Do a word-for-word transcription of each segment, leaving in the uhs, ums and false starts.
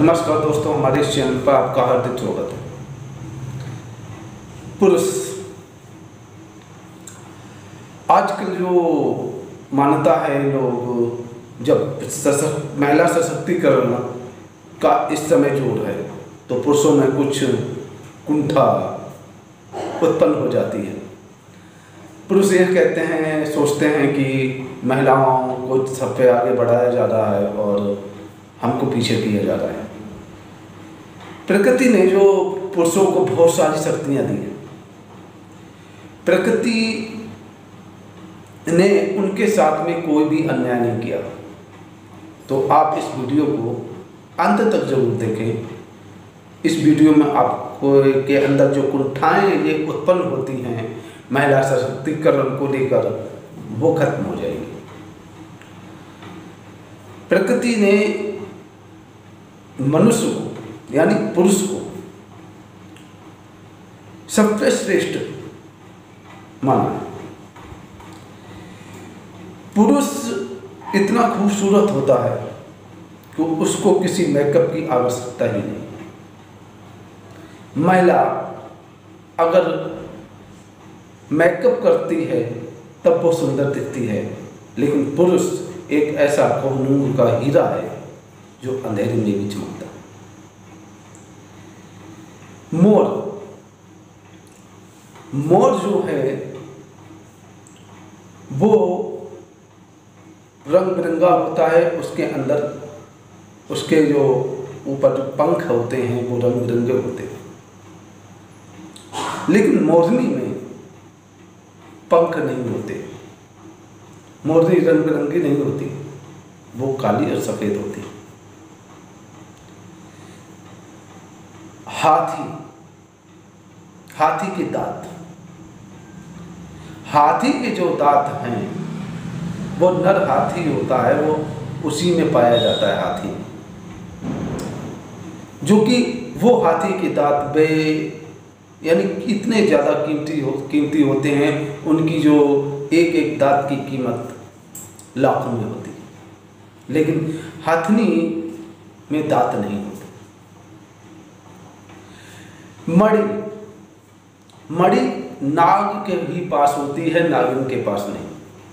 नमस्कार दोस्तों, हमारे इस चैनल पर आपका हार्दिक स्वागत है। पुरुष आजकल जो मान्यता है, लोग जब सशक्त महिला सशक्तिकरण का इस समय जोर है तो पुरुषों में कुछ कुंठा उत्पन्न हो जाती है। पुरुष ये कहते हैं, सोचते हैं कि महिलाओं को सबसे आगे बढ़ाया जा रहा है और हमको पीछे किया जा रहा है। प्रकृति ने जो पुरुषों को बहुत सारी शक्तियाँ दी हैं, प्रकृति ने उनके साथ में कोई भी अन्याय नहीं किया। तो आप इस वीडियो को अंत तक जरूर देखें। इस वीडियो में आपको के अंदर जो कुंठाएँ ये उत्पन्न होती हैं महिला सशक्तिकरण को लेकर, वो खत्म हो जाएगी। प्रकृति ने मनुष्य को यानी पुरुष को सबसे श्रेष्ठ माना। पुरुष इतना खूबसूरत होता है कि उसको किसी मेकअप की आवश्यकता ही नहीं। महिला अगर मेकअप करती है तब वो सुंदर दिखती है, लेकिन पुरुष एक ऐसा कोहिनूर का हीरा है जो अंधेरे में भी चमकता है। मोर मोर जो है वो रंग बिरंगा होता है। उसके अंदर उसके जो ऊपर जो पंख होते हैं वो रंग बिरंगे होते हैं, लेकिन मोरनी में पंख नहीं होते। मोरनी रंग बिरंगी नहीं होती, वो काली और सफेद होती है। हाथी हाथी के दांत हाथी के जो दांत हैं वो नर हाथी होता है, वो उसी में पाया जाता है। हाथी जो कि वो हाथी के दांत बे यानी इतने ज़्यादा कीमती हो कीमती होते हैं, उनकी जो एक एक दांत की कीमत लाखों में होती है, लेकिन हथनी में दांत नहीं होते। मणि मणि नाग के ही पास होती है, नागिन के पास नहीं।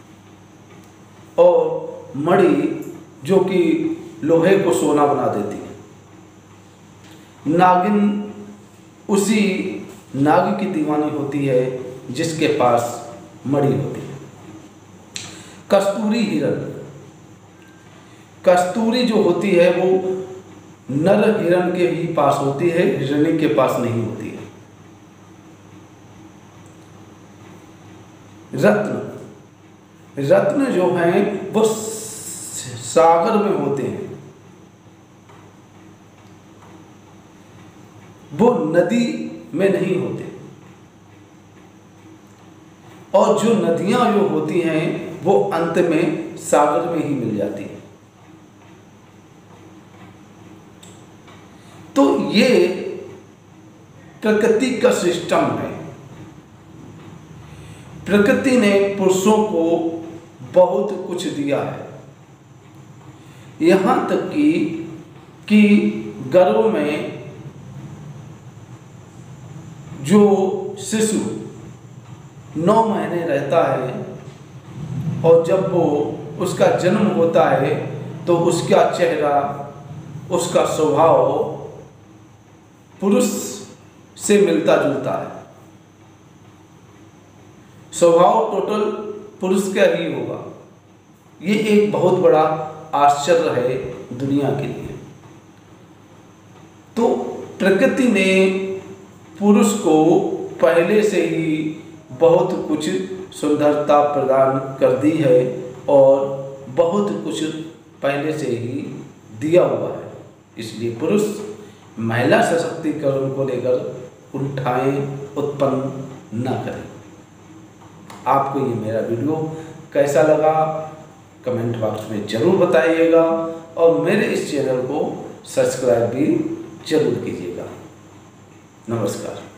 और मणि जो कि लोहे को सोना बना देती है। नागिन उसी नाग की दीवानी होती है जिसके पास मणि होती है। कस्तूरी हिरण कस्तूरी जो होती है वो नर हिरण के ही पास होती है, हिरणी के पास नहीं होती है। रत्न रत्न जो हैं वो सागर में होते हैं, वो नदी में नहीं होते। और जो नदियां जो होती हैं वो अंत में सागर में ही मिल जाती हैं। तो ये प्रकृति का सिस्टम है। प्रकृति ने पुरुषों को बहुत कुछ दिया है, यहाँ तक कि कि गर्भ में जो शिशु नौ महीने रहता है और जब वो उसका जन्म होता है तो उसका चेहरा, उसका स्वभाव पुरुष से मिलता जुलता है। स्वभाव टोटल पुरुष का ही होगा। ये एक बहुत बड़ा आश्चर्य है दुनिया के लिए। तो प्रकृति ने पुरुष को पहले से ही बहुत कुछ सुंदरता प्रदान कर दी है और बहुत कुछ पहले से ही दिया हुआ है। इसलिए पुरुष महिला सशक्तिकरण को लेकर कुंठाएं उत्पन्न न करें। आपको ये मेरा वीडियो कैसा लगा कमेंट बॉक्स में ज़रूर बताइएगा और मेरे इस चैनल को सब्सक्राइब भी जरूर कीजिएगा। नमस्कार।